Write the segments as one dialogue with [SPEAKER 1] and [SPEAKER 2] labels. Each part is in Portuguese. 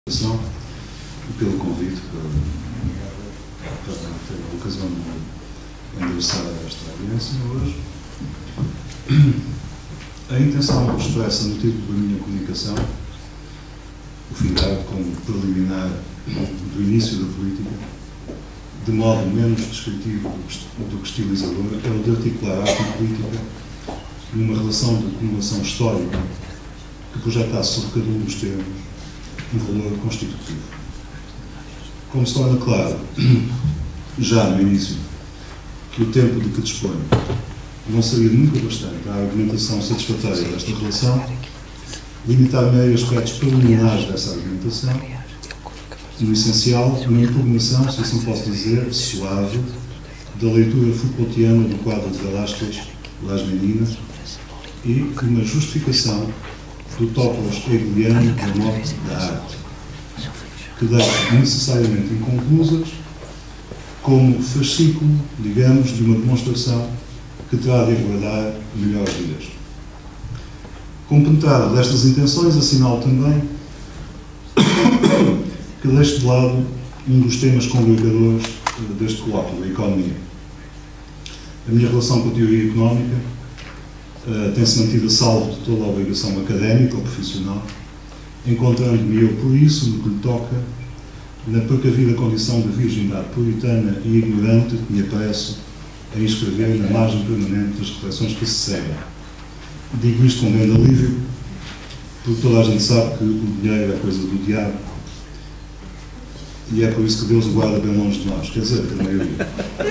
[SPEAKER 1] e pelo convite para ter a ocasião de endereçar esta audiência hoje. A intenção expressa no título da minha comunicação, o findar como preliminar do início da política, de modo menos descritivo do que estilizador, é o de articular a arte e política numa relação de acumulação histórica que projetasse sobre cada um dos termos um valor constitutivo. Como se torna claro, já no início, que o tempo de que disponho não seria nunca bastante à argumentação satisfatória desta relação, limitar-me a aspectos preliminares dessa argumentação, no essencial, uma impugnação, se assim posso dizer, suave, da leitura Foucaultiana do quadro de Velázquez, Las Meninas, e uma justificação do topos hegeliano da morte da arte, que deixa necessariamente inconclusas como fascículo, digamos, de uma demonstração que terá de aguardar melhores dias. Compenetrado destas intenções, assinalo também que deixo de lado um dos temas congregadores deste colóquio, a economia. A minha relação com a teoria económica tem-se mantido a salvo de toda a obrigação académica ou profissional, encontrando-me eu, por isso, no que lhe toca, na precavida condição de virgindade puritana e ignorante que me aparece a inscrever na margem permanente das reflexões que se seguem. Digo isto com grande alívio, porque toda a gente sabe que o dinheiro é coisa do diabo, e é por isso que Deus o guarda bem longe de nós, quer dizer, que a maioria.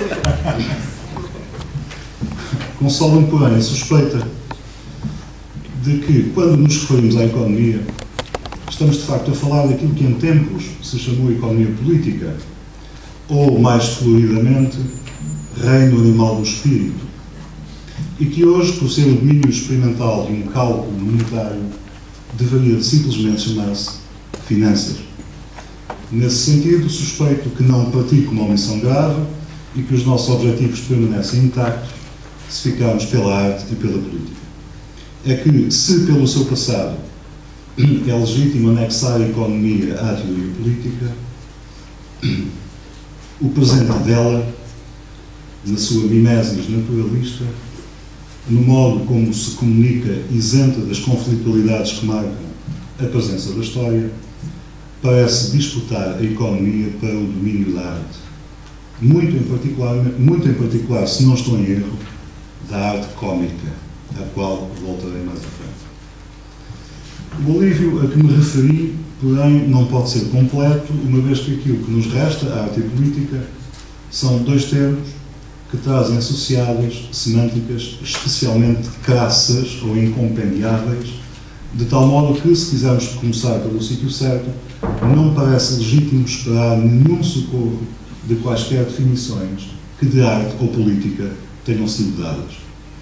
[SPEAKER 1] Consola-me, porém, a suspeita de que, quando nos referimos à economia, estamos de facto a falar daquilo que em tempos se chamou economia política, ou, mais floridamente, reino animal do espírito, e que hoje, por ser o domínio experimental de um cálculo monetário, deveria simplesmente chamar-se finanças. Nesse sentido, suspeito que não pratico uma omissão grave e que os nossos objetivos permanecem intactos se ficarmos pela arte e pela política. É que, se pelo seu passado é legítimo anexar a economia à teoria política, o presente dela, na sua mimesis naturalista, no modo como se comunica isenta das conflitualidades que marcam a presença da história, parece disputar a economia para o domínio da arte. Muito em particular, se não estou em erro, da arte cómica, à qual voltarei mais à frente. O alívio a que me referi, porém, não pode ser completo, uma vez que aquilo que nos resta, a arte e a política, são dois termos que trazem associadas semânticas especialmente crassas ou incompendiáveis, de tal modo que, se quisermos começar pelo sítio certo, não parece legítimo esperar nenhum socorro de quaisquer definições que de arte ou política tenham sido dadas.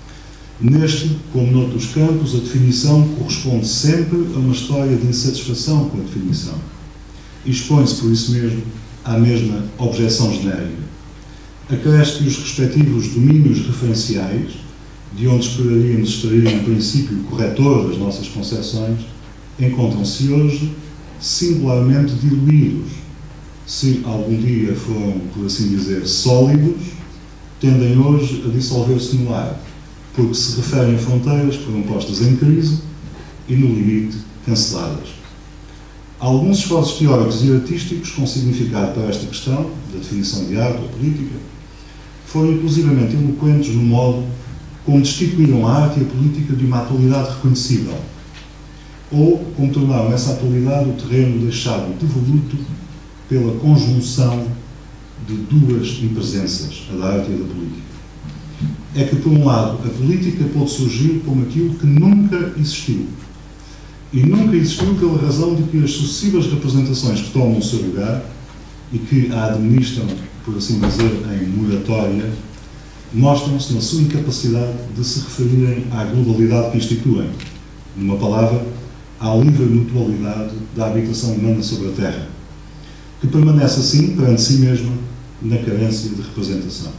[SPEAKER 1] Neste, como noutros campos, a definição corresponde sempre a uma história de insatisfação com a definição. E expõe-se, por isso mesmo, à mesma objeção genérica. Acresce que os respectivos domínios referenciais, de onde esperaríamos extrair um princípio corretor das nossas concepções, encontram-se hoje singularmente diluídos. Se algum dia foram, por assim dizer, sólidos, tendem hoje a dissolver-se no ar, porque se referem a fronteiras que foram postas em crise e, no limite, canceladas. Alguns esforços teóricos e artísticos com significado para esta questão, da definição de arte ou política, foram inclusivamente eloquentes no modo como destituíram a arte e a política de uma atualidade reconhecível, ou como tornaram essa atualidade o terreno deixado devoluto pela conjunção de duas impresenças, a da arte e a da política. É que, por um lado, a política pode surgir como aquilo que nunca existiu. E nunca existiu pela razão de que as sucessivas representações que tomam o seu lugar e que a administram, por assim dizer, em moratória, mostram-se na sua incapacidade de se referirem à globalidade que instituem. Numa palavra, à livre mutualidade da habitação humana sobre a Terra, que permanece assim, perante si mesma, na carência de representação.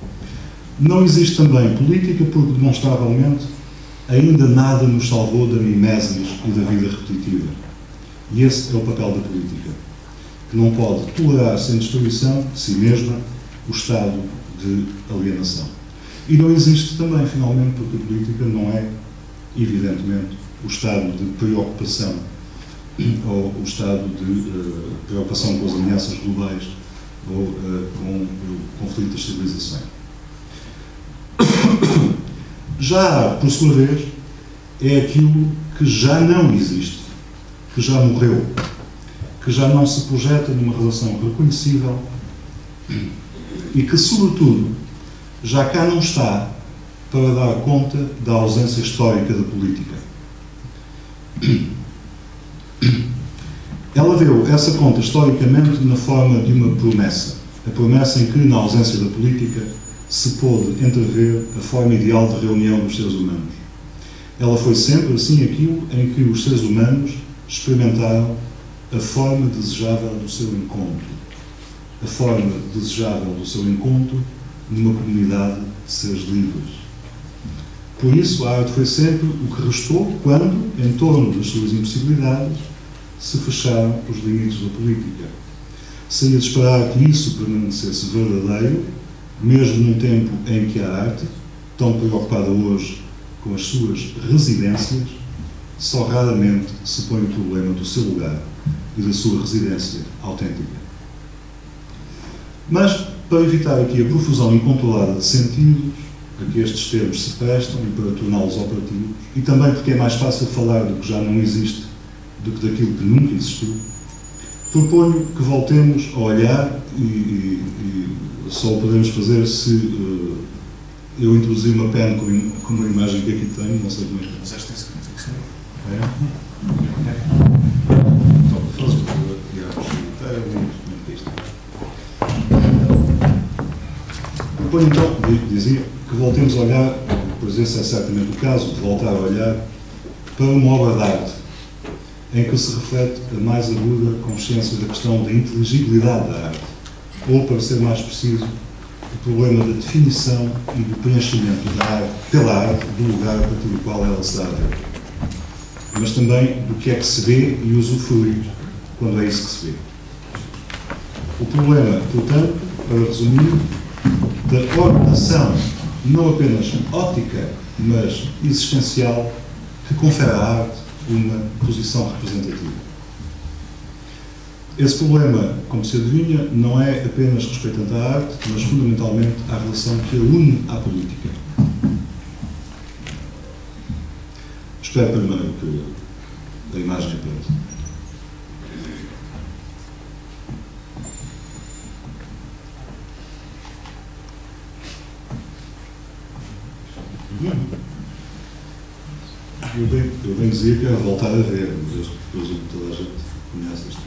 [SPEAKER 1] Não existe também política porque, demonstravelmente, ainda nada nos salvou da mimesis e da vida repetitiva. E esse é o papel da política, que não pode tolerar sem destruição de si mesma o estado de alienação. E não existe também, finalmente, porque a política não é, evidentemente, o estado de preocupação ou o estado de preocupação com as ameaças globais ou com o conflito das civilizações. Já a arte, por sua vez, é aquilo que já não existe, que já morreu, que já não se projeta numa relação reconhecível e que, sobretudo, já cá não está para dar conta da ausência histórica da política. Ela deu essa conta historicamente na forma de uma promessa. A promessa em que, na ausência da política, se pôde entrever a forma ideal de reunião dos seres humanos. Ela foi sempre, assim, aquilo em que os seres humanos experimentaram a forma desejável do seu encontro. A forma desejável do seu encontro numa comunidade de seres livres. Por isso, a arte foi sempre o que restou quando, em torno das suas impossibilidades, se fecharam os limites da política. Seria de esperar que isso permanecesse verdadeiro, mesmo num tempo em que a arte, tão preocupada hoje com as suas residências, só raramente se põe o problema do seu lugar e da sua residência autêntica. Mas, para evitar aqui a profusão incontrolada de sentidos a que estes termos se prestam e para torná-los operativos, e também porque é mais fácil falar do que já não existe do que daquilo que nunca existiu, proponho que voltemos a olhar e só o podemos fazer se eu introduzir uma pen com uma imagem que aqui tenho, não sei como é que...
[SPEAKER 2] Mas esta tem significação.
[SPEAKER 1] É? Então, faz o favor de tirar proponho então, dizia, que voltemos a olhar, pois esse é certamente o caso, de voltar a olhar para uma obra de arte em que se reflete a mais aguda consciência da questão da inteligibilidade da arte, ou, para ser mais preciso, o problema da definição e do preenchimento da arte, pela arte, do lugar a partir do qual ela se dá a ver. Mas também do que é que se vê e usufrui quando é isso que se vê. O problema, portanto, para resumir, da ordenação, não apenas óptica, mas existencial, que confere à arte uma posição representativa. Esse problema, como se adivinha, não é apenas respeitante à arte, mas fundamentalmente à relação que a une à política. Espero primeiro que a imagem apareça. Eu bem dizia que era voltar a ver, mas eu presumo que toda a gente conhece este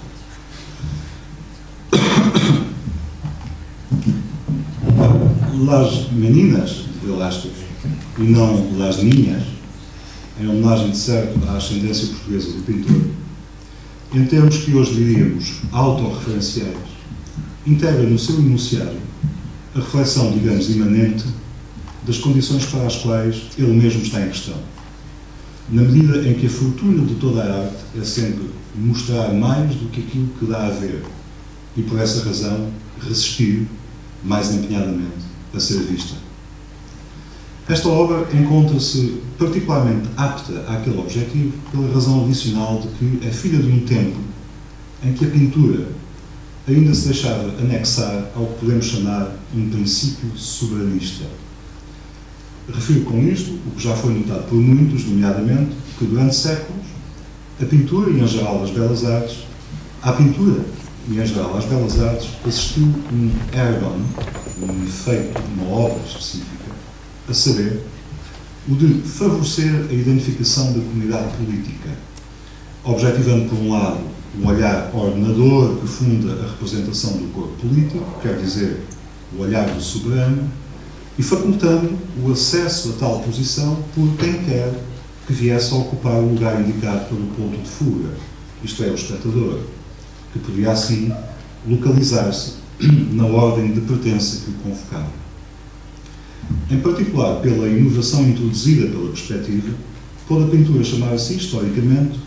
[SPEAKER 1] caso. Las Meninas, de Velázquez, e não Las Niñas, em homenagem de certo à ascendência portuguesa do pintor, em termos que hoje diríamos autorreferenciais, integra no seu enunciado a reflexão, digamos, imanente das condições para as quais ele mesmo está em questão. Na medida em que a fortuna de toda a arte é sempre mostrar mais do que aquilo que dá a ver e, por essa razão, resistir mais empenhadamente a ser vista. Esta obra encontra-se particularmente apta àquele objetivo pela razão adicional de que é filha de um tempo em que a pintura ainda se deixava anexar ao que podemos chamar um princípio soberanista. Refiro com isto o que já foi notado por muitos, nomeadamente, que durante séculos a pintura e, em geral, as belas artes, à pintura e, em geral, às belas artes, assistiu um ergon, um efeito, uma obra específica, a saber, o de favorecer a identificação da comunidade política, objetivando, por um lado, o olhar ordenador que funda a representação do corpo político, quer dizer, o olhar do soberano, e facultando o acesso a tal posição por quem quer que viesse a ocupar o lugar indicado pelo ponto de fuga, isto é, o espectador, que podia assim localizar-se na ordem de pertença que o convocava. Em particular, pela inovação introduzida pela perspectiva, pôde a pintura chamar-se, historicamente,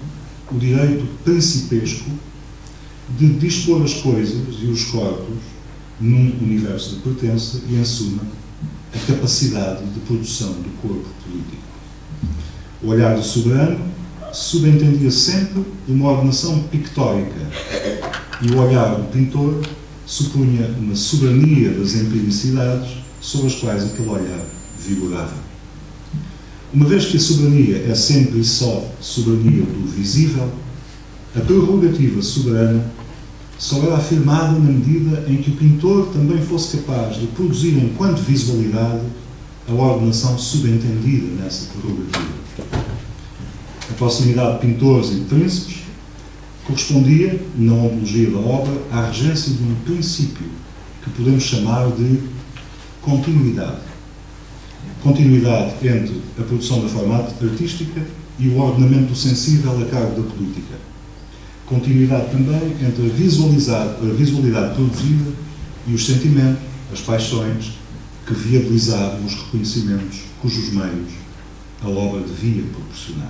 [SPEAKER 1] o direito principesco de dispor as coisas e os corpos num universo de pertença e, em suma, a capacidade de produção do corpo político. O olhar do soberano subentendia sempre uma ordenação pictórica e o olhar do pintor supunha uma soberania das empiricidades sobre as quais aquele olhar vigorava. Uma vez que a soberania é sempre e só soberania do visível, a prerrogativa soberana só era afirmada na medida em que o pintor também fosse capaz de produzir enquanto visualidade a ordenação subentendida nessa prerrogativa. A proximidade de pintores e de príncipes correspondia, na ontologia da obra, à regência de um princípio que podemos chamar de continuidade. Continuidade entre a produção da forma artística e o ordenamento do sensível a cargo da política. Continuidade também entre a visualidade produzida e os sentimentos, as paixões, que viabilizavam os reconhecimentos cujos meios a obra devia proporcionar.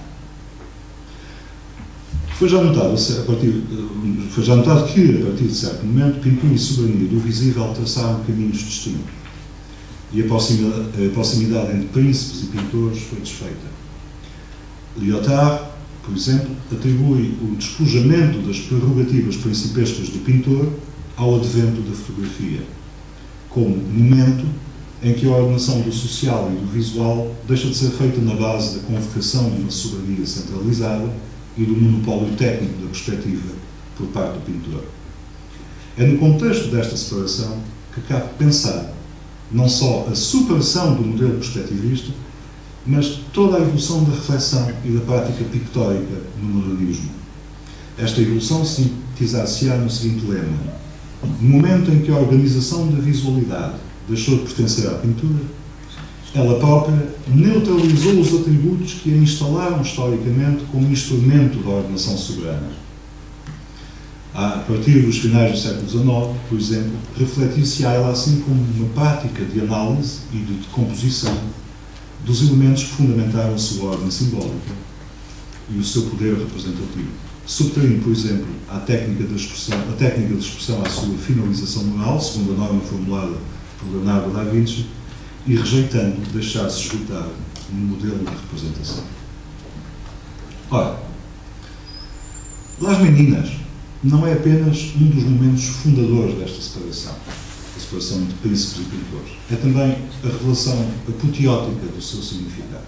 [SPEAKER 1] Foi já notado que, a partir de certo momento, pintura e soberania do visível traçaram caminhos distintos e a proximidade entre príncipes e pintores foi desfeita. Lyotard, por exemplo, atribui o despojamento das prerrogativas principescas do pintor ao advento da fotografia, como momento em que a ordenação do social e do visual deixa de ser feita na base da convocação de uma soberania centralizada e do monopólio técnico da perspectiva por parte do pintor. É no contexto desta separação que cabe pensar não só a superação do modelo perspectivista, mas toda a evolução da reflexão e da prática pictórica no modernismo. Esta evolução sintetizar-se-á no seguinte lema: no momento em que a organização da visualidade deixou de pertencer à pintura, ela própria neutralizou os atributos que a instalaram historicamente como instrumento da ordenação soberana. A partir dos finais do século XIX, por exemplo, refletir-se-á ela assim como uma prática de análise e de decomposição dos elementos que fundamentaram a sua ordem simbólica e o seu poder representativo, subtraindo, por exemplo, a técnica de expressão à sua finalização moral, segundo a norma formulada por Leonardo da Vinci, e rejeitando deixar-se esgotar no modelo de representação. Ora, Las Meninas não é apenas um dos momentos fundadores desta separação, a separação entre príncipes e pintores. É também a revelação apoteótica do seu significado.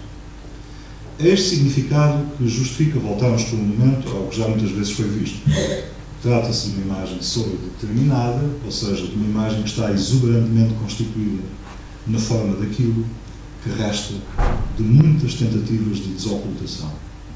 [SPEAKER 1] É este significado que justifica voltarmos por um momento ao que já muitas vezes foi visto. Trata-se de uma imagem sobredeterminada, ou seja, de uma imagem que está exuberantemente constituída na forma daquilo que resta de muitas tentativas de desocultação.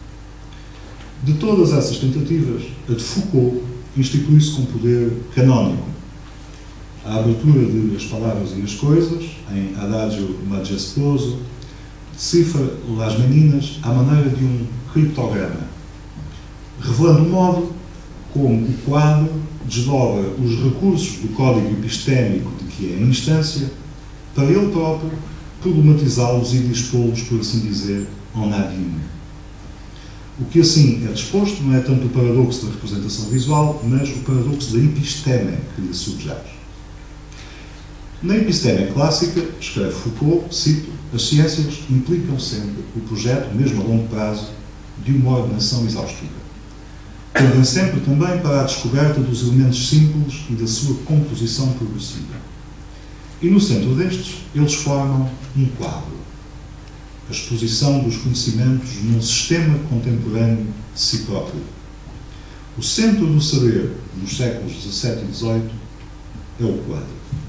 [SPEAKER 1] De todas essas tentativas, a de Foucault institui-se com poder canónico. A abertura de As Palavras e as Coisas, em Adagio Majestoso, decifra Las Meninas à maneira de um criptograma, revelando o modo como o quadro desdobra os recursos do código epistémico de que é a instância para ele próprio problematizá-los e dispô-los, por assim dizer, en abîme. O que assim é disposto não é tanto o paradoxo da representação visual, mas o paradoxo da episteme que lhe subjaz. Na episteme clássica, escreve Foucault, cito, as ciências implicam sempre o projeto, mesmo a longo prazo, de uma ordenação exaustiva. Tendem sempre também para a descoberta dos elementos simples e da sua composição progressiva. E no centro destes, eles formam um quadro. A exposição dos conhecimentos num sistema contemporâneo de si próprio. O centro do saber, nos séculos XVII e XVIII, é o quadro.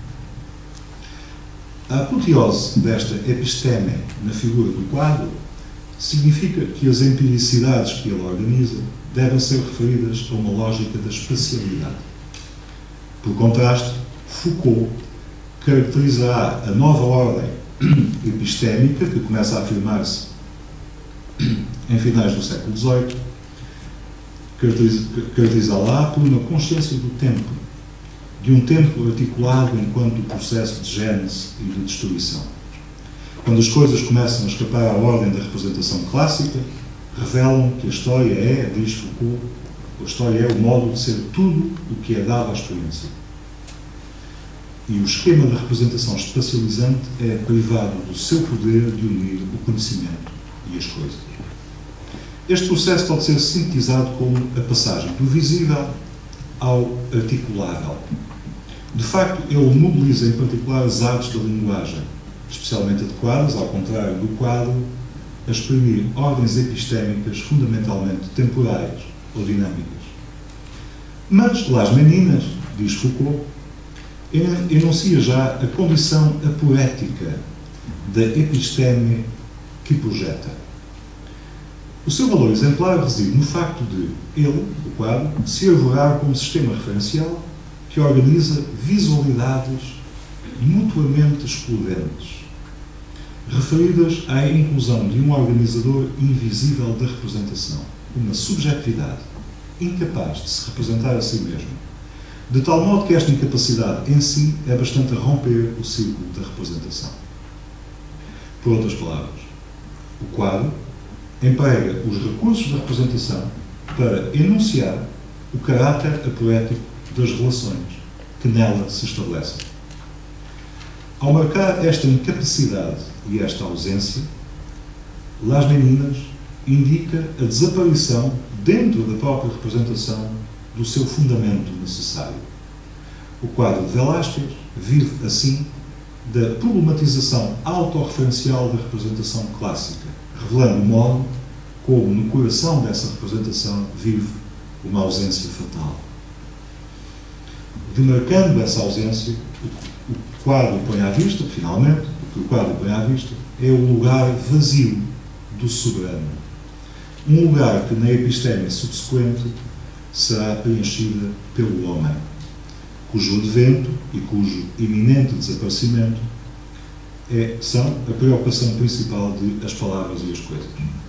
[SPEAKER 1] A apoteose desta episteme na figura do quadro significa que as empiricidades que ele organiza devem ser referidas a uma lógica da espacialidade. Por contraste, Foucault caracterizará a nova ordem epistémica, que começa a afirmar-se em finais do século XVIII, caracterizá-la por uma consciência do tempo, de um tempo articulado enquanto processo de gênese e de destruição. Quando as coisas começam a escapar à ordem da representação clássica, revelam que a história é, diz Foucault, a história é o modo de ser tudo o que é dado à experiência. E o esquema da representação espacializante é privado do seu poder de unir o conhecimento e as coisas. Este processo pode ser sintetizado como a passagem do visível ao articulável. De facto, ele mobiliza em particular as artes da linguagem, especialmente adequadas, ao contrário do quadro, a exprimir ordens epistémicas fundamentalmente temporais ou dinâmicas. Mas Las Meninas, diz Foucault, enuncia já a condição apoética da episteme que projeta. O seu valor exemplar reside no facto de ele, o quadro, se arvorar como sistema referencial que organiza visualidades mutuamente excludentes, referidas à inclusão de um organizador invisível da representação, uma subjetividade incapaz de se representar a si mesmo, de tal modo que esta incapacidade em si é bastante a romper o círculo da representação. Por outras palavras, o quadro emprega os recursos da representação para enunciar o caráter apoético das relações que nela se estabelecem. Ao marcar esta incapacidade e esta ausência, Las Meninas indica a desaparição, dentro da própria representação, do seu fundamento necessário. O quadro de Velázquez vive, assim, da problematização autorreferencial da representação clássica, revelando o modo como, no coração dessa representação, vive uma ausência fatal. Demarcando essa ausência, o quadro põe à vista, finalmente, o que o quadro põe à vista é o lugar vazio do soberano. Um lugar que, na episteme subsequente, será preenchida pelo homem, cujo advento e cujo iminente desaparecimento são a preocupação principal de as palavras e as coisas.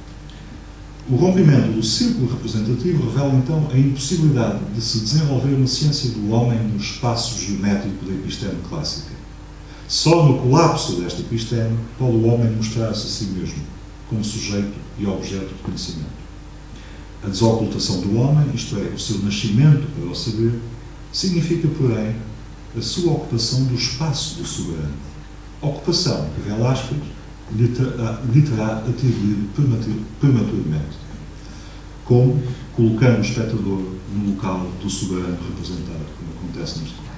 [SPEAKER 1] O rompimento do círculo representativo revela, então, a impossibilidade de se desenvolver uma ciência do homem no espaço geométrico da episteme clássica. Só no colapso desta episteme pode o homem mostrar-se a si mesmo, como sujeito e objeto de conhecimento. A desocultação do homem, isto é, o seu nascimento para o saber, significa, porém, a sua ocupação do espaço do soberano. Ocupação que Velázquez lhe terá atribuído prematuramente, como colocando o espectador no local do soberano representado, como acontece neste quadro.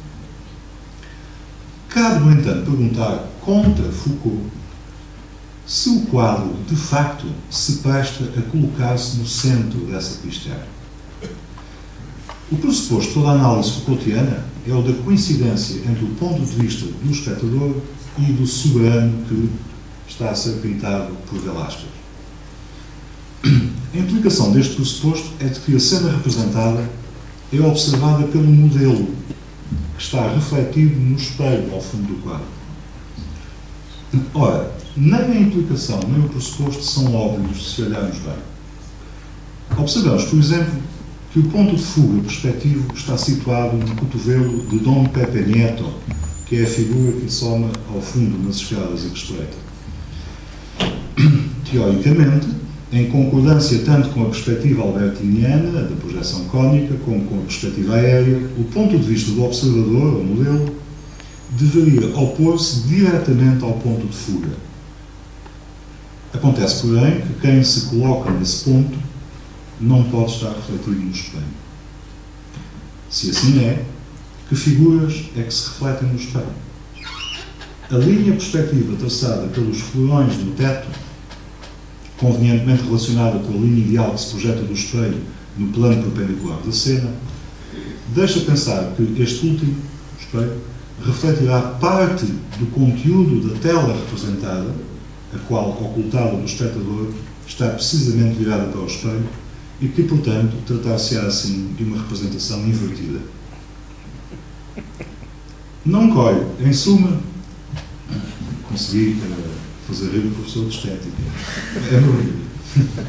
[SPEAKER 1] Cabe, no entanto, perguntar contra Foucault se o quadro, de facto, se presta a colocar-se no centro dessa episteme. O pressuposto de toda a análise Foucaultiana é o da coincidência entre o ponto de vista do espectador e do soberano que está a ser pintado por Velázquez. A implicação deste pressuposto é de que a cena representada é observada pelo modelo que está refletido no espelho ao fundo do quadro. Ora, nem a implicação nem o pressuposto são óbvios se olharmos bem. Observamos, por exemplo, que o ponto de fuga perspectivo está situado no cotovelo de Dom Pepe Nieto, que é a figura que soma ao fundo nas escadas e que espreita. Teoricamente, em concordância tanto com a perspectiva albertiniana, da projeção cónica, como com a perspectiva aérea, o ponto de vista do observador, ou modelo, deveria opor-se diretamente ao ponto de fuga. Acontece, porém, que quem se coloca nesse ponto não pode estar refletido no espelho. Se assim é, que figuras é que se refletem no espelho? A linha perspectiva traçada pelos florões do teto, convenientemente relacionada com a linha ideal que se projeta do espelho no plano perpendicular da cena, deixa pensar que este último, o espelho, refletirá parte do conteúdo da tela representada, a qual, ocultada do espectador, está precisamente virada para o espelho e que, portanto, tratar-se-á assim de uma representação invertida. Não colhe, em suma, consegui fazer rir o professor de estética. É maravilha.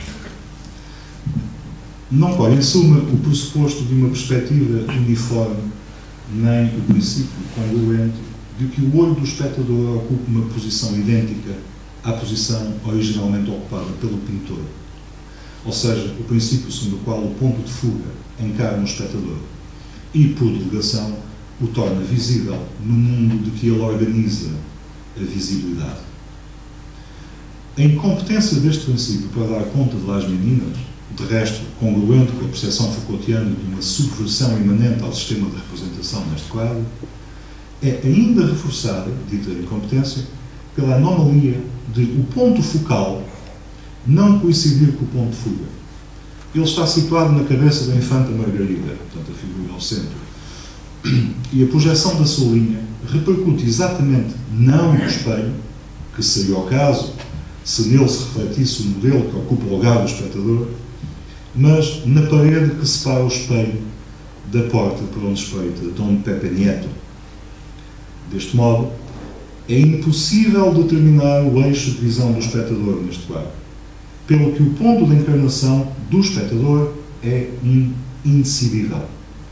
[SPEAKER 1] Não colhe, em suma, o pressuposto de uma perspectiva uniforme, nem o princípio congruente de que o olho do espectador ocupe uma posição idêntica à posição originalmente ocupada pelo pintor. Ou seja, o princípio segundo o qual o ponto de fuga encarna o espectador e, por delegação, o torna visível no mundo de que ele organiza a visibilidade. A incompetência deste princípio para dar conta de Las Meninas, de resto congruente com a percepção Foucaultiana de uma subversão imanente ao sistema de representação neste quadro, é ainda reforçada, dita incompetência, pela anomalia de o ponto focal não coincidir com o ponto de fuga. Ele está situado na cabeça da infanta Margarida, portanto a figura ao centro, e a projeção da sua linha repercute exatamente não no espelho, que seria o caso se nele se refletisse o modelo que ocupa o lugar do espectador, mas na parede que separa o espelho da porta por onde espreita Dom Pepe Nieto. Deste modo, é impossível determinar o eixo de visão do espectador neste quadro, pelo que o ponto de encarnação do espectador é indecidível.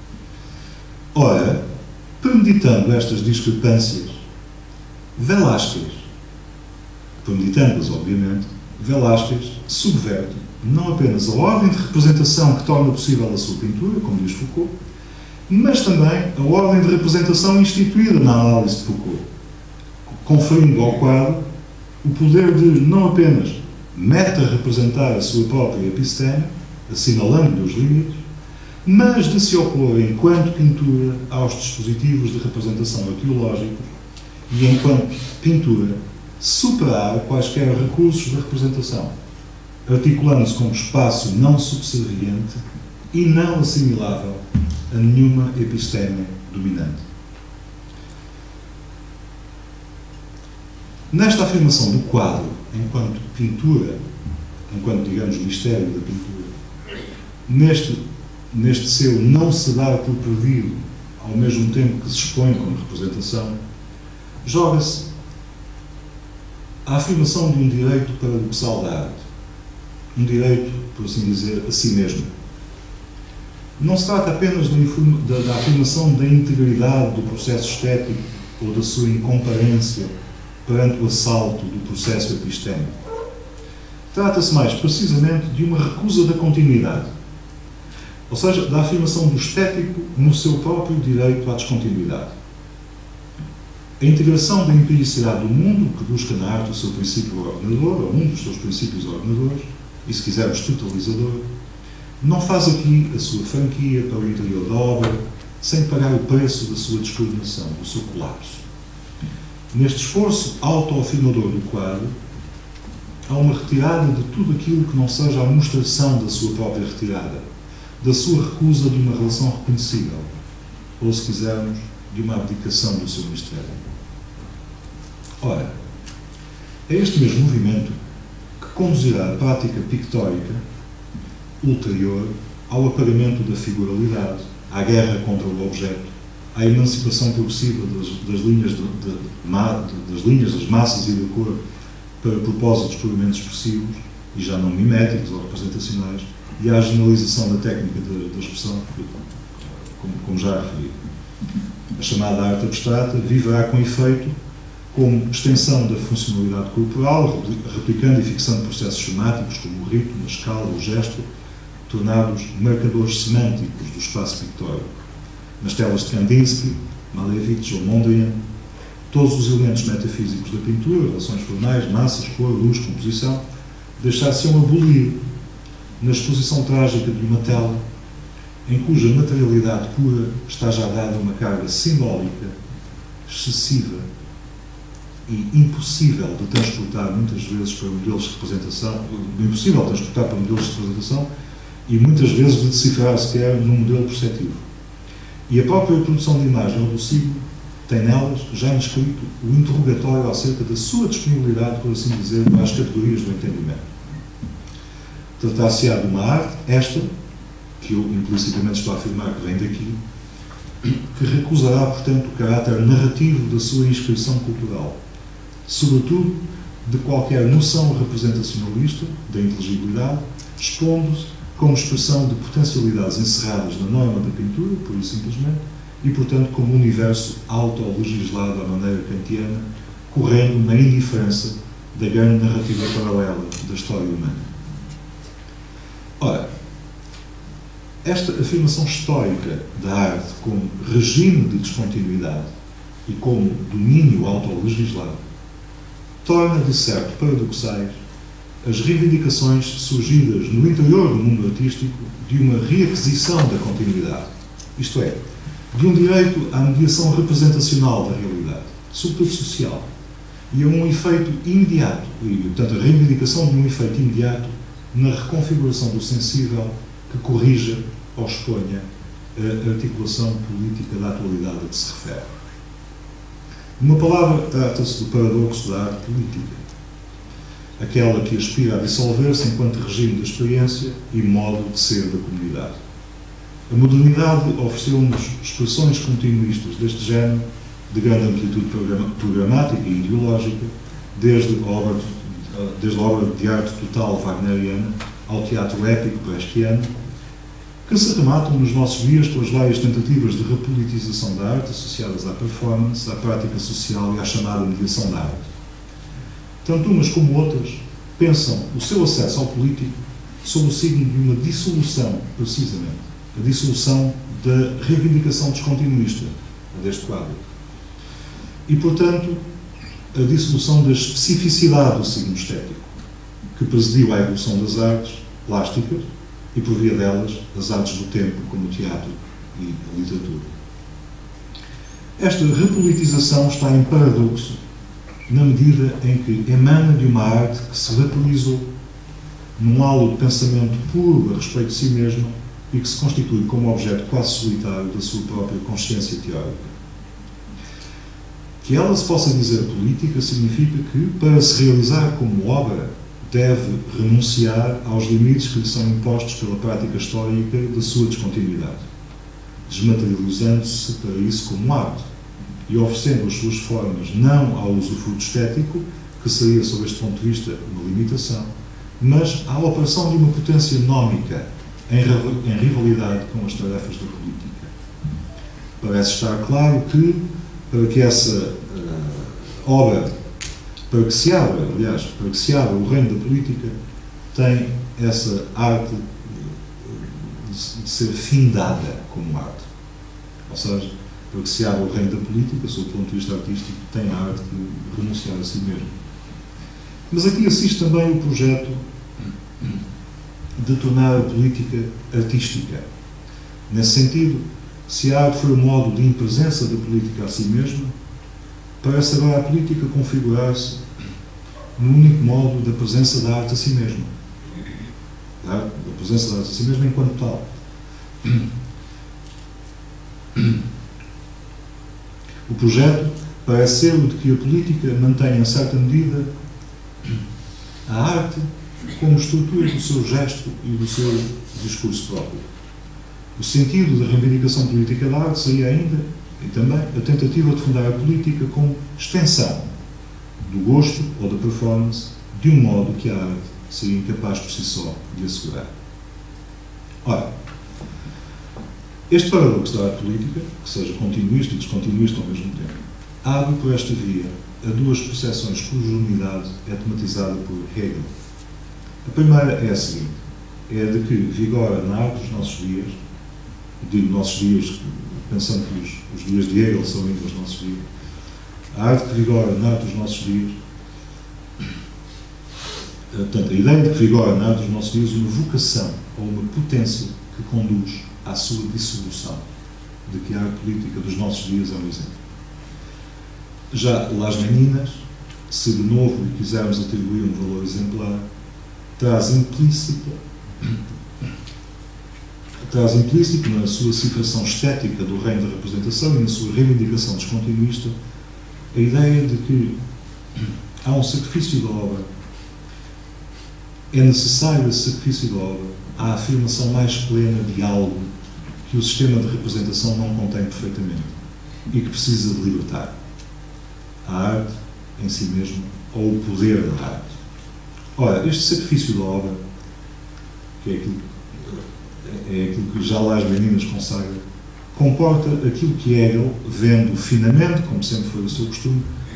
[SPEAKER 1] Ora, premeditando estas discrepâncias, Velázquez, premeditando-as, obviamente, Velázquez subverte não apenas a ordem de representação que torna possível a sua pintura, como diz Foucault, mas também a ordem de representação instituída na análise de Foucault, conferindo ao quadro o poder de não apenas meta-representar a sua própria episteme, assinalando-lhe os limites, mas de se opor, enquanto pintura, aos dispositivos de representação arqueológicos e, enquanto pintura, superar quaisquer recursos de representação, articulando-se como espaço não subserviente e não assimilável a nenhuma episteme dominante. Nesta afirmação do quadro, enquanto pintura, enquanto, digamos, mistério da pintura, neste seu não se dar por perdido, ao mesmo tempo que se expõe como representação, joga-se a afirmação de um direito paradoxal da arte. Um direito, por assim dizer, a si mesmo. Não se trata apenas da afirmação da integridade do processo estético ou da sua incomparência perante o assalto do processo epistémico. Trata-se mais precisamente de uma recusa da continuidade, ou seja, da afirmação do estético no seu próprio direito à descontinuidade. A integração da empiricidade do mundo, que busca na arte o seu princípio ordenador, ou um dos seus princípios ordenadores, e se quisermos totalizador, não faz aqui a sua franquia para o interior da obra, sem pagar o preço da sua descoordenação, do seu colapso. Neste esforço autoafirmador do quadro, há uma retirada de tudo aquilo que não seja a mostração da sua própria retirada, da sua recusa de uma relação reconhecível, ou, se quisermos, de uma abdicação do seu mistério. Ora, é este mesmo movimento que conduzirá a prática pictórica ulterior ao apagamento da figuralidade, à guerra contra o objeto, à emancipação progressiva das linhas das massas e da cor para propósitos puramente expressivos e já não miméticos ou representacionais, e à generalização da técnica da expressão, como já referi. A chamada arte abstrata viverá com efeito como extensão da funcionalidade corporal, replicando e fixando processos semáticos como o ritmo, a escala, o gesto, tornados marcadores semânticos do espaço pictórico. Nas telas de Kandinsky, Malevich ou Mondrian, todos os elementos metafísicos da pintura, relações formais, massas, cor, luz, composição, deixar-se-ão abolir na exposição trágica de uma tela em cuja materialidade pura está já dada uma carga simbólica excessiva e impossível de transportar muitas vezes para modelos de representação, impossível de transportar para modelos de representação e muitas vezes de decifrar sequer num modelo perceptivo. E a própria produção de imagem ou do signo tem nelas já inscrito o interrogatório acerca da sua disponibilidade, por assim dizer, para as categorias do entendimento. Tratar-se-á de uma arte, esta, que eu implicitamente estou a afirmar que vem daqui, que recusará, portanto, o caráter narrativo da sua inscrição cultural, sobretudo de qualquer noção representacionalista da inteligibilidade, expondo-se como expressão de potencialidades encerradas na norma da pintura, pura e simplesmente, e, portanto, como universo auto-legislado à maneira kantiana, correndo na indiferença da grande narrativa paralela da história humana. Ora, esta afirmação histórica da arte como regime de descontinuidade e como domínio autolegislado torna, de certo, paradoxais as reivindicações surgidas no interior do mundo artístico de uma reaquisição da continuidade, isto é, de um direito à mediação representacional da realidade, sobretudo social, e a um efeito imediato, e, portanto, a reivindicação de um efeito imediato na reconfiguração do sensível que corrija ou exponha a articulação política da atualidade a que se refere. Numa palavra, trata-se do paradoxo da arte política, aquela que aspira a dissolver-se enquanto regime da experiência e modo de ser da comunidade. A modernidade ofereceu-nos expressões continuistas deste género, de grande amplitude programática e ideológica, desde a obra de arte total wagneriana ao teatro épico brechtiano, que se rematam nos nossos dias pelas várias tentativas de repolitização da arte associadas à performance, à prática social e à chamada mediação da arte. Tanto umas como outras pensam o seu acesso ao político sob o signo de uma dissolução, precisamente, a dissolução da reivindicação descontinuista deste quadro. E, portanto, a dissolução da especificidade do signo estético, que presidiu à evolução das artes plásticas e, por via delas, das artes do tempo, como o teatro e a literatura. Esta repolitização está em paradoxo na medida em que emana de uma arte que se vaporizou num halo de pensamento puro a respeito de si mesma e que se constitui como objeto quase solitário da sua própria consciência teórica. Que ela se possa dizer política significa que, para se realizar como obra, deve renunciar aos limites que lhe são impostos pela prática histórica da sua descontinuidade, desmaterializando-se para isso como arte e oferecendo as suas formas não ao usufruto estético, que seria, sob este ponto de vista, uma limitação, mas à operação de uma potência nómica em rivalidade com as tarefas da política. Parece estar claro que, para que essa obra, para que se abra o reino da política, tem essa arte de ser findada como arte. Ou seja, para que se abra o reino da política, sob o ponto de vista artístico, tem a arte de renunciar a si mesmo. Mas aqui assiste também o projeto de tornar a política artística. Nesse sentido, se a arte for o modo de impresença da política a si mesma, parece agora a política configurar-se no único modo da presença da arte a si mesma. Da presença da arte a si mesma enquanto tal. O projeto parece ser o de que a política mantenha, em certa medida, a arte como estrutura do seu gesto e do seu discurso próprio. O sentido da reivindicação política da arte seria ainda, e também, a tentativa de fundar a política como extensão do gosto ou da performance de um modo que a arte seria incapaz por si só de assegurar. Ora, este paradoxo da arte política, que seja continuista e descontinuista ao mesmo tempo, abre por esta via a duas percepções cuja unidade é tematizada por Hegel. A primeira é a seguinte, é a de que vigora na arte dos nossos dias, digo nossos dias, pensando que os dias de Hegel são ainda os nossos dias, a arte que vigora na arte dos nossos dias, portanto, a ideia de que vigora na arte dos nossos dias uma vocação ou uma potência que conduz à sua dissolução, de que a arte política dos nossos dias é um exemplo. Já Las Meninas, se de novo lhe quisermos atribuir um valor exemplar, traz implícito na sua cifração estética do reino da representação e na sua reivindicação descontinuista a ideia de que há um sacrifício da obra, é necessário esse sacrifício da obra à afirmação mais plena de algo que o sistema de representação não contém perfeitamente e que precisa de libertar. A arte em si mesma ou o poder da arte. Ora, este sacrifício da obra, que é aquilo que já Las Meninas consagra, comporta aquilo que Hegel, vendo finamente, como sempre foi o seu costume,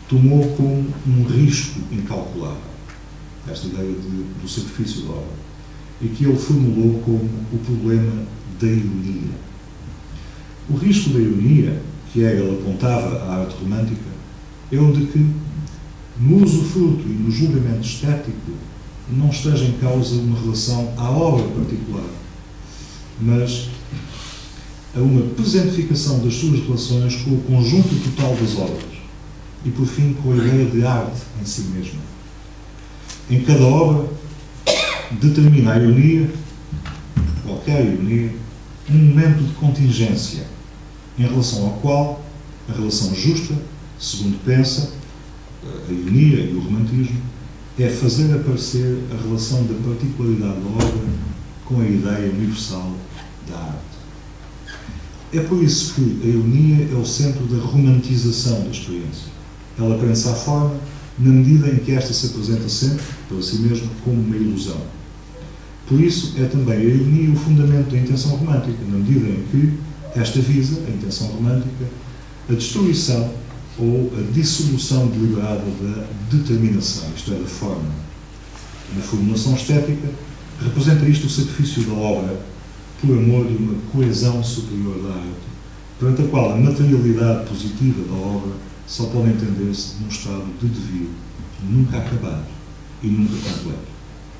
[SPEAKER 1] tomou como um risco incalculável esta ideia do sacrifício da obra, e que ele formulou como o problema da ironia. O risco da ironia, que Hegel apontava à arte romântica, é o de que, no usufruto e no julgamento estético, não esteja em causa uma relação à obra particular, mas a uma presentificação das suas relações com o conjunto total das obras e, por fim, com a ideia de arte em si mesma. Em cada obra, determina a ironia, qualquer ironia, um momento de contingência, em relação ao qual a relação justa, segundo pensa a ironia e o romantismo, é fazer aparecer a relação da particularidade da obra com a ideia universal da arte. É por isso que a ironia é o centro da romantização da experiência. Ela prensa a forma na medida em que esta se apresenta sempre, para si mesma, como uma ilusão. Por isso, é também a ironia o fundamento da intenção romântica, na medida em que esta visa, a intenção romântica, a destruição ou a dissolução deliberada da determinação, isto é, da forma. Na formulação estética, representa isto o sacrifício da obra por amor de uma coesão superior da arte, perante a qual a materialidade positiva da obra só pode entender-se num estado de devir, nunca acabado e nunca completo.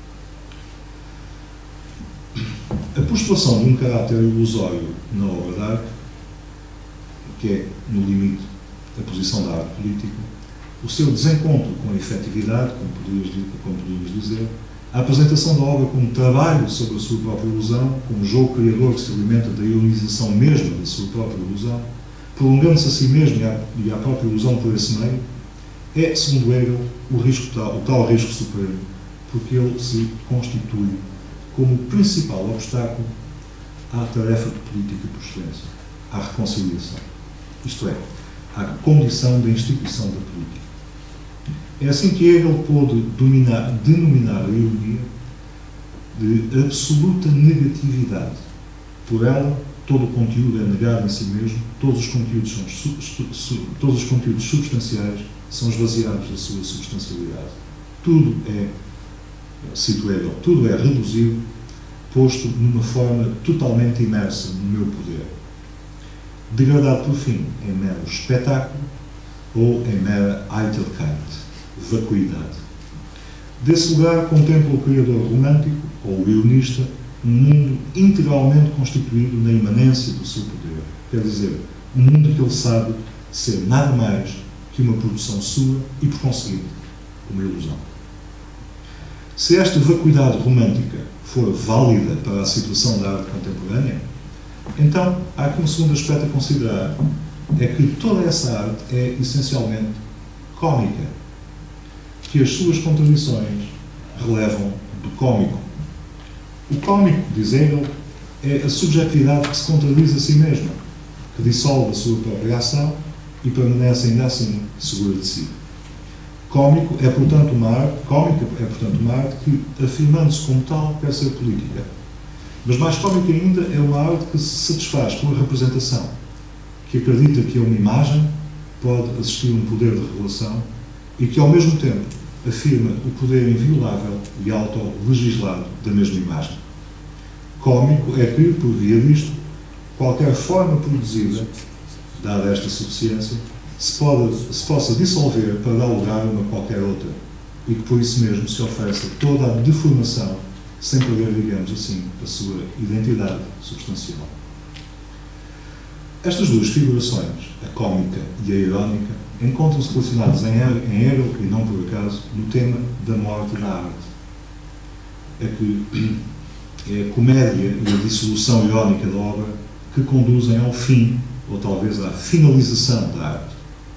[SPEAKER 1] A postulação de um caráter ilusório na obra de arte, que é, no limite, a posição da arte política, o seu desencontro com a efetividade, como podíamos dizer, a apresentação da obra como trabalho sobre a sua própria ilusão, como jogo criador que se alimenta da ironização mesma da sua própria ilusão, prolongando-se a si mesmo e à própria ilusão por esse meio, é, segundo Hegel, o tal risco supremo, porque ele se constitui como o principal obstáculo à tarefa de política por excelência, à reconciliação. Isto é, à condição da instituição da política. É assim que Hegel pôde denominar a ironia de absoluta negatividade. Por ela, todo o conteúdo é negado em si mesmo, todos os conteúdos substanciais são esvaziados da sua substancialidade. Tudo é, cito Hegel, tudo é reduzido, posto numa forma totalmente imersa no meu poder. Degradado por fim em mero espetáculo ou em mera Eitelkeit, vacuidade. Desse lugar contempla o criador romântico, ou o ironista, um mundo integralmente constituído na imanência do seu poder. Quer dizer, um mundo que ele sabe ser nada mais que uma produção sua e, por conseguinte, uma ilusão. Se esta vacuidade romântica for válida para a situação da arte contemporânea, então há aqui um segundo aspecto a considerar, é que toda essa arte é essencialmente cómica, que as suas contradições relevam do cómico. O cómico, diz Hegel, é a subjetividade que se contradiz a si mesma, que dissolve a sua própria ação e permanece ainda assim segura de si. Cómica é, portanto, uma arte que, afirmando-se como tal, quer ser política. Mas mais cómica ainda é uma arte que se satisfaz com a representação, que acredita que a uma imagem pode existir um poder de revelação e que, ao mesmo tempo, afirma o poder inviolável e auto-legislado da mesma imagem. Cómico é que, por via disto, qualquer forma produzida, dada esta suficiência, se possa dissolver para dar lugar a uma qualquer outra e que, por isso mesmo, se ofereça toda a deformação sem perder, digamos assim, a sua identidade substancial. Estas duas figurações, a cómica e a irónica, encontram-se relacionadas em Hegel, e não por acaso, no tema da morte da arte. É que é a comédia e a dissolução irónica da obra que conduzem ao fim, ou talvez à finalização da arte.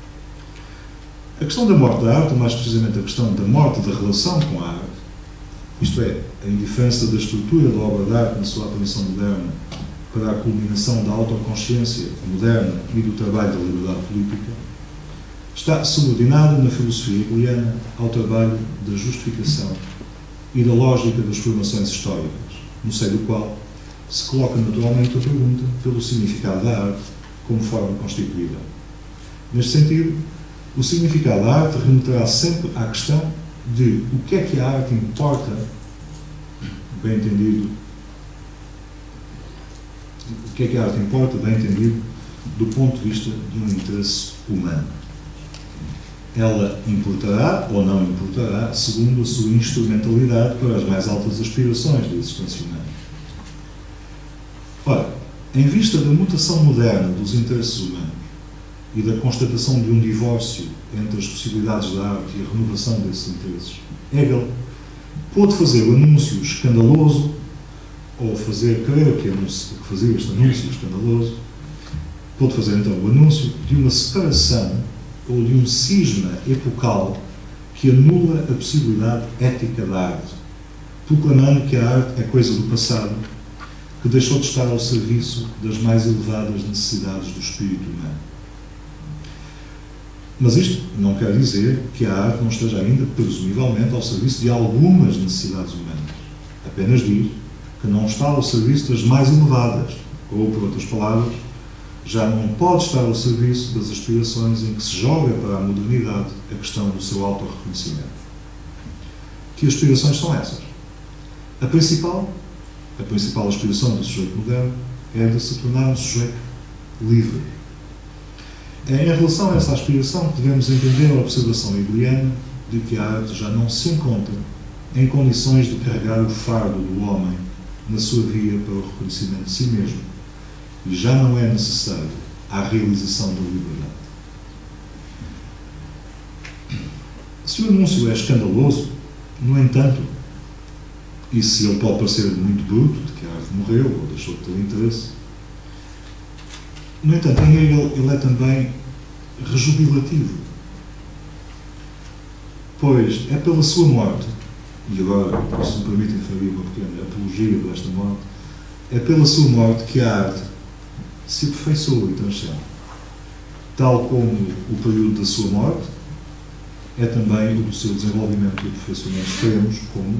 [SPEAKER 1] A questão da morte da arte, ou mais precisamente a questão da morte da relação com a arte, isto é, a indiferença da estrutura da obra de arte na sua aparição moderna para a culminação da autoconsciência moderna e do trabalho da liberdade política, está subordinada na filosofia hegeliana ao trabalho da justificação e da lógica das formações históricas, no seio do qual se coloca naturalmente a pergunta pelo significado da arte como forma constituída. Neste sentido, o significado da arte remeterá sempre à questão de o que é que a arte importa, bem entendido, o que é que a arte importa, bem entendido, do ponto de vista de um interesse humano. Ela importará ou não importará segundo a sua instrumentalidade para as mais altas aspirações da existência humana. Ora, em vista da mutação moderna dos interesses humanos e da constatação de um divórcio entre as possibilidades da arte e a renovação desses interesses, Hegel pôde fazer o anúncio escandaloso, ou fazer crer que fazia este anúncio escandaloso, pôde fazer então o anúncio de uma separação ou de um cisma epocal que anula a possibilidade ética da arte, proclamando que a arte é coisa do passado, que deixou de estar ao serviço das mais elevadas necessidades do espírito humano. Mas isto não quer dizer que a arte não esteja ainda, presumivelmente, ao serviço de algumas necessidades humanas. Apenas diz que não está ao serviço das mais elevadas, ou, por outras palavras, já não pode estar ao serviço das aspirações em que se joga para a modernidade a questão do seu autorreconhecimento. Que aspirações são essas? A principal aspiração do sujeito moderno é de se tornar um sujeito livre. É em relação a essa aspiração que devemos entender a observação hegeliana de que a arte já não se encontra em condições de carregar o fardo do homem na sua via para o reconhecimento de si mesmo e já não é necessário à realização da liberdade. Se o anúncio é escandaloso, no entanto, e se ele pode parecer muito bruto, de que a arte morreu ou deixou de ter interesse, no entanto, em Hegel ele é também rejubilativo, pois é pela sua morte, e agora, se me permitem fazer uma pequena apologia desta morte, é pela sua morte que a arte se aperfeiçoa e transcende. Tal como o período da sua morte é também o do seu desenvolvimento e aperfeiçoamento extremos, como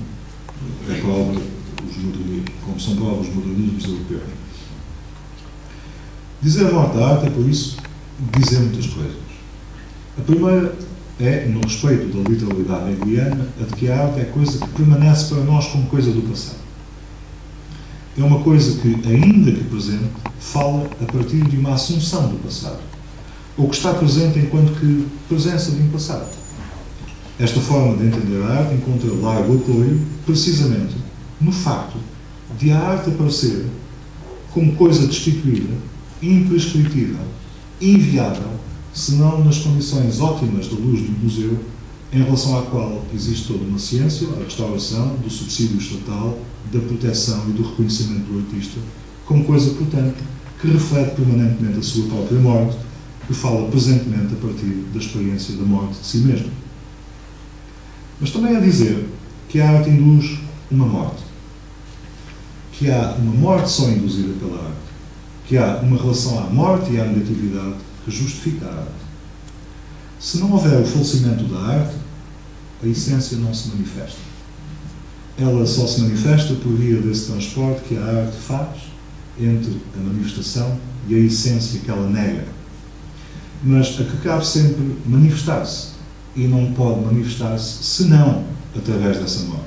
[SPEAKER 1] são prova os modernismos europeus. Dizer a morte da arte é, por isso, dizer muitas coisas. A primeira é, no respeito da literalidade hegeliana, a de que a arte é coisa que permanece para nós como coisa do passado. É uma coisa que, ainda que presente, fala a partir de uma assunção do passado, ou que está presente enquanto que presença de um passado. Esta forma de entender a arte encontra largo apoio, precisamente, no facto de a arte aparecer como coisa destituída, imprescritível, inviável, senão nas condições ótimas da luz do museu, em relação à qual existe toda uma ciência da restauração, do subsídio estatal, da proteção e do reconhecimento do artista, como coisa, portanto, que reflete permanentemente a sua própria morte, que fala presentemente a partir da experiência da morte de si mesmo. Mas também é dizer que a arte induz uma morte, que há uma morte só induzida pela arte, que há uma relação à morte e à negatividade que justifica a arte. Se não houver o falecimento da arte, a essência não se manifesta. Ela só se manifesta por via desse transporte que a arte faz entre a manifestação e a essência que ela nega. Mas a que cabe sempre manifestar-se, e não pode manifestar-se senão através dessa morte.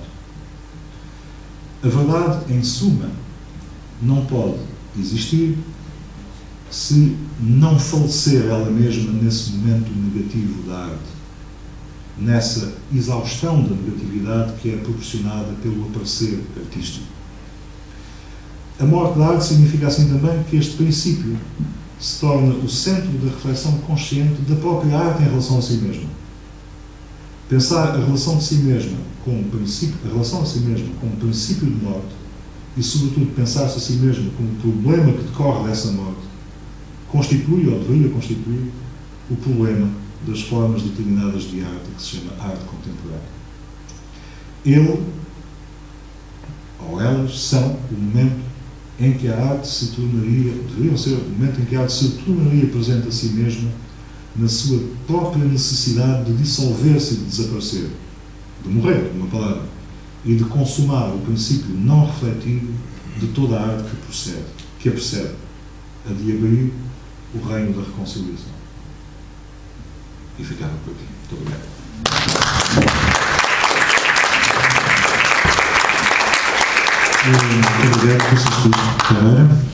[SPEAKER 1] A verdade, em suma, não pode existir se não falecer ela mesma nesse momento negativo da arte, nessa exaustão da negatividade que é proporcionada pelo aparecer artístico. A morte da arte significa assim também que este princípio se torna o centro da reflexão consciente da própria arte em relação a si mesma. Pensar a relação de si mesma como princípio, a relação a si mesma como princípio de morte e, sobretudo, pensar-se a si mesmo como problema que decorre dessa morte constitui, ou deveria constituir, o problema das formas determinadas de arte que se chama arte contemporânea. Ele, ou elas, são o momento em que a arte se tornaria, deveriam ser o momento em que a arte se tornaria presente a si mesma na sua própria necessidade de dissolver-se e de desaparecer, de morrer, uma palavra, e de consumar o princípio não refletido de toda a arte que a precede, a de abrir o reino da reconciliação.
[SPEAKER 2] E ficava por aqui. Muito obrigado.
[SPEAKER 3] Muito obrigado, Francisco Ferreira.